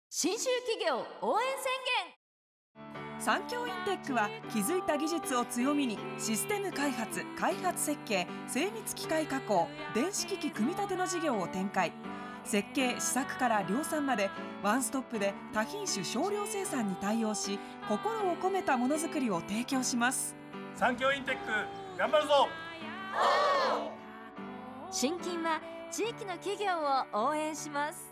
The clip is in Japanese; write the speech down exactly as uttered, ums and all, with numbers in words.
信州企業応援宣言。山京インテックは気づいた技術を強みにシステム開発、開発設計、精密機械加工、電子機器組み立ての事業を展開。設計・試作から量産までワンストップで多品種少量生産に対応し、心を込めたものづくりを提供します。 山京インテック頑張るぞ。 新金は地域の企業を応援します。